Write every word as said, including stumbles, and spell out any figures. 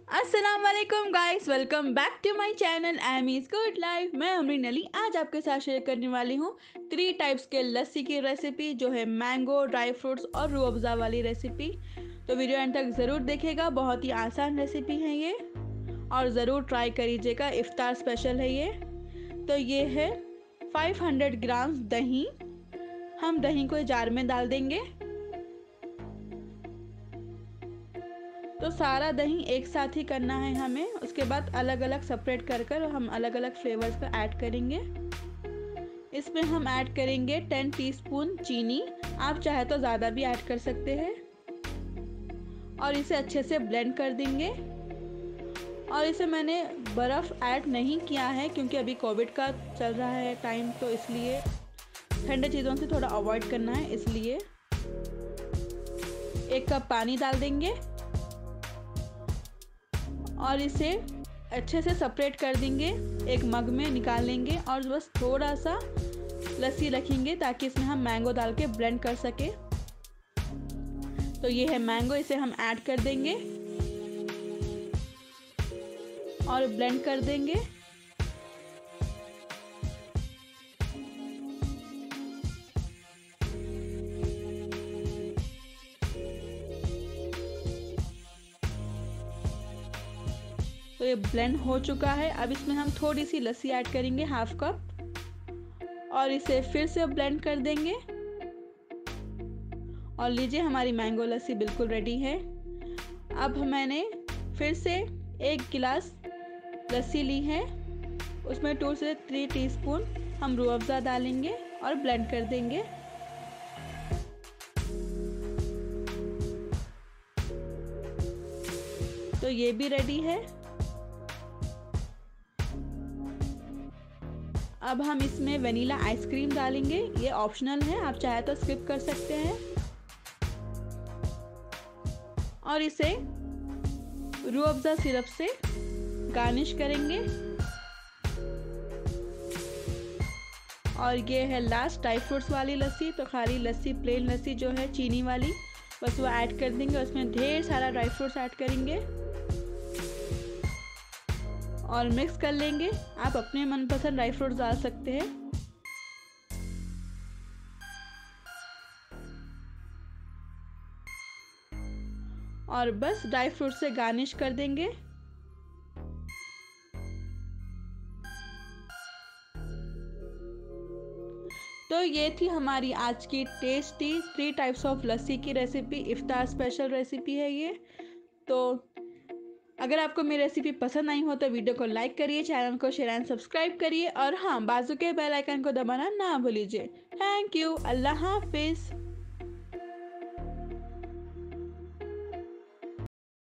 अस्सलाम वालेकुम guys, welcome back to my channel Amy's good life. मैं अमरीन अली आज आपके साथ शेयर करने वाली हूँ थ्री टाइप्स के लस्सी की रेसिपी, जो है मैंगो, ड्राई फ्रूट्स और रूह अफ़ज़ा वाली रेसिपी। तो वीडियो एंड तक ज़रूर देखिएगा, बहुत ही आसान रेसिपी है ये और ज़रूर ट्राई करिएगा। इफ्तार स्पेशल है ये। तो ये है पाँच सौ ग्राम दही। हम दही को जार में डाल देंगे। तो सारा दही एक साथ ही करना है हमें, उसके बाद अलग अलग सेपरेट कर कर हम अलग अलग फ्लेवर्स का ऐड करेंगे। इसमें हम ऐड करेंगे टेन टीस्पून चीनी, आप चाहे तो ज़्यादा भी ऐड कर सकते हैं। और इसे अच्छे से ब्लेंड कर देंगे। और इसे मैंने बर्फ़ ऐड नहीं किया है क्योंकि अभी कोविड का चल रहा है टाइम, तो इसलिए ठंडे चीज़ों से थोड़ा अवॉइड करना है। इसलिए एक कप पानी डाल देंगे और इसे अच्छे से सेपरेट कर देंगे, एक मग में निकाल लेंगे और बस थोड़ा सा लस्सी रखेंगे ताकि इसमें हम मैंगो डाल के ब्लेंड कर सके। तो ये है मैंगो, इसे हम ऐड कर देंगे और ब्लेंड कर देंगे। तो ये ब्लेंड हो चुका है। अब इसमें हम थोड़ी सी लस्सी ऐड करेंगे, हाफ कप, और इसे फिर से ब्लेंड कर देंगे। और लीजिए, हमारी मैंगो लस्सी बिल्कुल रेडी है। अब मैंने फिर से एक गिलास लस्सी ली है, उसमें टू से थ्री टीस्पून हम रूह अफ़ज़ा डालेंगे और ब्लेंड कर देंगे। तो ये भी रेडी है। अब हम इसमें वनीला आइसक्रीम डालेंगे, ये ऑप्शनल है, आप चाहे तो स्किप कर सकते हैं। और इसे रूह अफ़ज़ा सिरप से गार्निश करेंगे। और ये है लास्ट ड्राई फ्रूट्स वाली लस्सी। तो खाली लस्सी, प्लेन लस्सी जो है चीनी वाली, बस वो ऐड कर देंगे। उसमें ढेर सारा ड्राई फ्रूट्स ऐड करेंगे और मिक्स कर लेंगे। आप अपने मनपसंद ड्राई फ्रूट्स डाल सकते हैं। और बस ड्राई फ्रूट से गार्निश कर देंगे। तो ये थी हमारी आज की tasty three types of lassi की रेसिपी। इफ्तार स्पेशल रेसिपी है ये। तो अगर आपको मेरी रेसिपी पसंद आई हो तो वीडियो को लाइक करिए, चैनल को शेयर एंड सब्सक्राइब करिए और हाँ, बाजू के बेल आइकन को दबाना ना भूलिए। Thank you. अल्लाह हाफिज़।